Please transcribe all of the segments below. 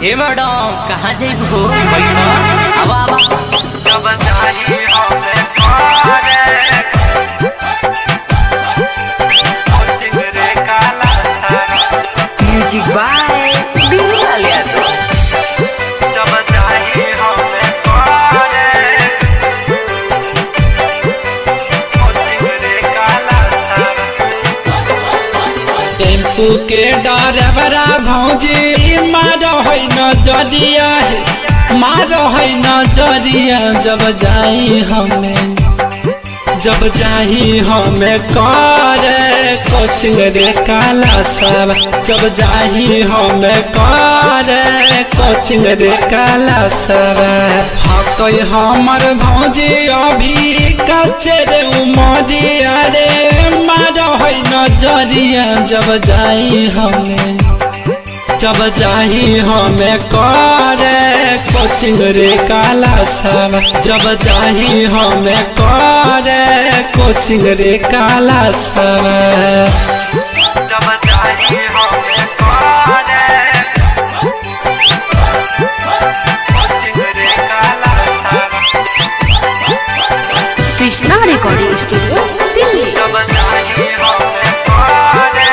ए madam कहाँ जाइबो बैठो आवा आवा जब जाही हमें पारे कोचिंग रे काला सारा म्यूजिक बाय बिल्लाल यादव। जब जाही हमें पारे कोचिंग रे काला सारा टेम्पू के ड्राइवरा भौजी मारो है नजरिया है मारो है नजरिया जब जाई हमें करे कोचिंग रे काला सब जब जाही हमें करे कोचिंग रे काला सब हकई हमर भौजी अभी कच्चे रे उमरिया रे मारो है नजरिया जब जाही हमें करे कोचिंग रे काला सब जब जाही हमें करे कोचिंग रे काला सब जब जाही हमें पारे कोचिंग रे काला सारा कृष्णा रिकॉर्डिंग स्टूडियो दिल्ली। जब जाही हमें पारे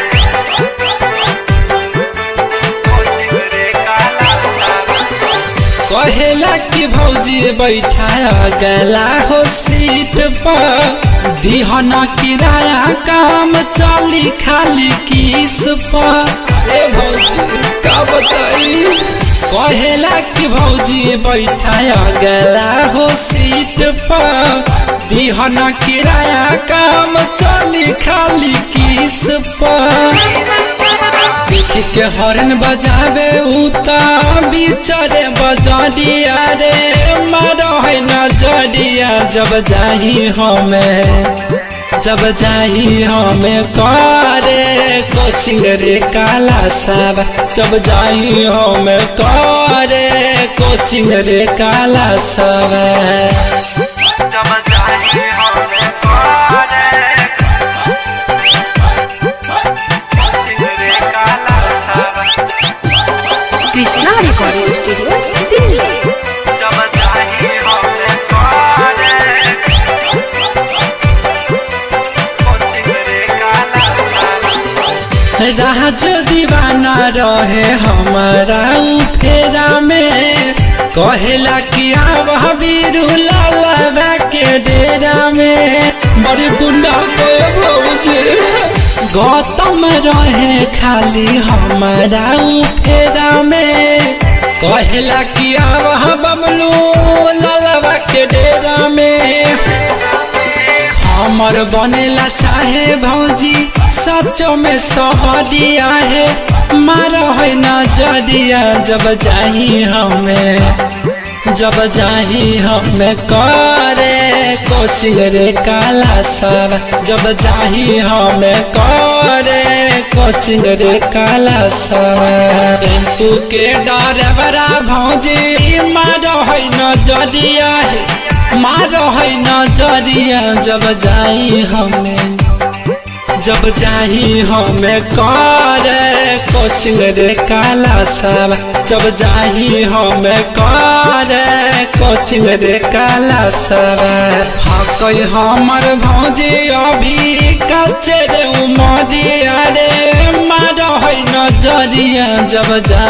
कोचिंग रे काला सारा कहेला कि भौजी बैठाया गला हो सीट पर दिहना किराया काम चली खाली किस पर ए भौजी का बताई कहेला कि भौजी बैठाया गला हो सीट पर दिहना किराया काम चली खाली किस पर के हॉर्न बजावे उता बिचारे बजरिया रे मारो है नजरिया जब जाही हमें करे कोचिंग रे काला सब जब जाही हमें करे कोचिंग रे काला सब जब जाही हमें पारे कोचिंग रे काला सारा कृष्णा रिकॉर्डिंग स्टूडियो दिल्ली। जब जाही हमें पारे कोचिंग रे काला सारा राज दीवाना रहे हमारा फेरा में कहेला कि आवा बीरू लाला के डेरा में बड़ी गुंडा के भौजी गौतम रहे खाली हमारा फेरा में कहेला कि आवा बबलू लाला के डेरा में हमर बनेला चाहे भौजी सचो में सहरिया है मारो है नजरिया जब जाही हमें करे कोचिंग रे काला सब जब जाही हमें करे कोचिंग रे काला सब टेम्पू के ड्राइवरा भौजी मारो है नजरिया है मारो है नजरिया जब जाही हमें करे कोचिंग रे काला सब जब जाही हमें करे कोचिंग रे काला सब हकई हमर भौजी अभी कच्चे रे उमरिया रे मारो है नजरिया जब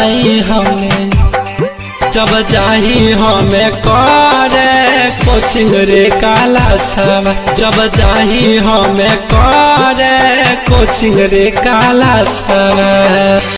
जाही हमें करे कोचिंग रे काला सब जब जाही हमें करे कोचिंग रे काला सब।